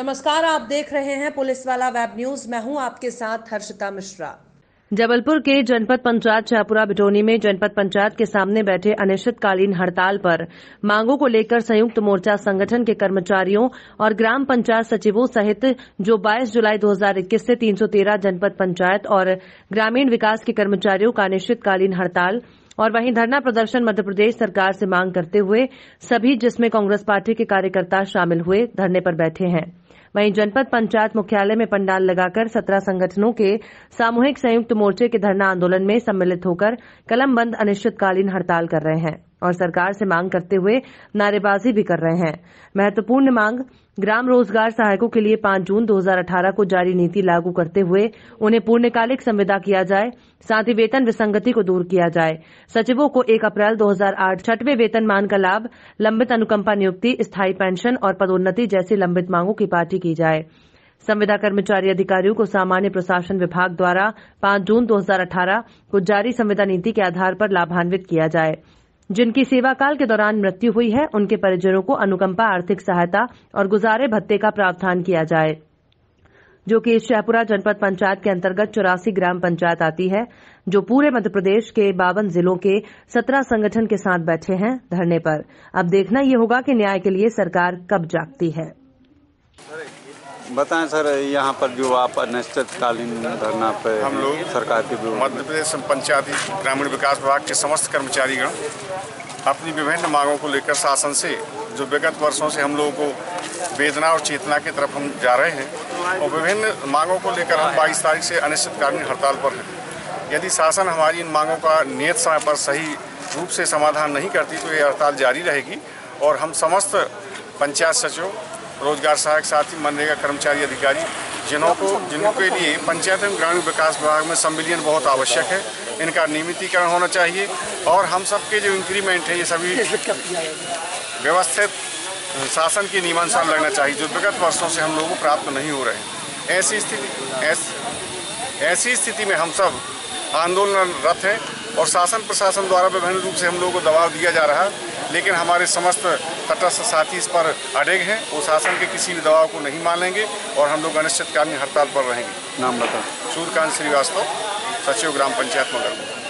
नमस्कार, आप देख रहे हैं पुलिस वाला वेब न्यूज। मैं हूं आपके साथ हर्षिता मिश्रा। जबलपुर के जनपद पंचायत शाहपुरा बिटोनी में जनपद पंचायत के सामने बैठे अनिश्चितकालीन हड़ताल पर मांगों को लेकर संयुक्त मोर्चा संगठन के कर्मचारियों और ग्राम पंचायत सचिवों सहित जो 22 जुलाई 2021 से 313 जनपद पंचायत और ग्रामीण विकास के कर्मचारियों का अनिश्चितकालीन हड़ताल और वहीं धरना प्रदर्शन मध्य प्रदेश सरकार से मांग करते हुए सभी जिसमें कांग्रेस पार्टी के कार्यकर्ता शामिल हुए धरने पर बैठे हैं। वहीं जनपद पंचायत मुख्यालय में पंडाल लगाकर 17 संगठनों के सामूहिक संयुक्त मोर्चे के धरना आंदोलन में सम्मिलित होकर कलमबंद अनिश्चितकालीन हड़ताल कर रहे हैं और सरकार से मांग करते हुए नारेबाजी भी कर रहे हैं। महत्वपूर्ण मांग ग्राम रोजगार सहायकों के लिए 5 जून 2018 को जारी नीति लागू करते हुए उन्हें पूर्णकालिक संविदा किया जाए, साथ ही वेतन विसंगति को दूर किया जाए। सचिवों को 1 अप्रैल 2008 छठवें वेतनमान का लाभ, लंबित अनुकंपा नियुक्ति, स्थायी पेंशन और पदोन्नति जैसी लंबित मांगों की पार्टी की जाए। संविदा कर्मचारी अधिकारियों को सामान्य प्रशासन विभाग द्वारा 5 जून 2018 को जारी संविदा नीति के आधार पर लाभान्वित किया जाए। जिनकी सेवा काल के दौरान मृत्यु हुई है उनके परिजनों को अनुकंपा आर्थिक सहायता और गुजारे भत्ते का प्रावधान किया जाए, जो कि इस शाहपुरा जनपद पंचायत के अंतर्गत 84 ग्राम पंचायत आती है, जो पूरे मध्य प्रदेश के 52 जिलों के 17 संगठन के साथ बैठे हैं धरने पर। अब देखना ये होगा कि न्याय के लिए सरकार कब जागती है। बताएं सर, यहाँ पर जो आप अनिश्चितकालीन धरना पे हम लोग सरकार के मध्य प्रदेश पंचायती ग्रामीण विकास विभाग के समस्त कर्मचारीगण अपनी विभिन्न मांगों को लेकर शासन से, जो विगत वर्षों से हम लोगों को वेदना और चेतना की तरफ हम जा रहे हैं और विभिन्न मांगों को लेकर हम 22 तारीख से अनिश्चितकालीन हड़ताल पर हैं। यदि शासन हमारी इन मांगों का नियत समय पर सही रूप से समाधान नहीं करती तो ये हड़ताल जारी रहेगी और हम समस्त पंचायत सचिव, रोजगार सहायक, साथी, मनरेगा कर्मचारी अधिकारी जिनके लिए पंचायत एवं ग्रामीण विकास विभाग में संविलियन बहुत आवश्यक है, इनका नियमितीकरण होना चाहिए और हम सबके जो इंक्रीमेंट है ये सभी व्यवस्थित शासन के नियमानुसार लगना चाहिए, जो विगत वर्षों से हम लोगों को प्राप्त नहीं हो रहे हैं। ऐसी स्थिति में हम सब आंदोलनरत हैं और शासन प्रशासन द्वारा विभिन्न रूप से हम लोगों को दबाव दिया जा रहा है, लेकिन हमारे समस्त तटस्थ साथी इस पर अड़िग हैं। वो शासन के किसी भी दबाव को नहीं मानेंगे और हम लोग अनिश्चितकालीन हड़ताल पर रहेंगे। नाम बताओ। सूर्यकांत श्रीवास्तव, सचिव ग्राम पंचायत मगरपुर।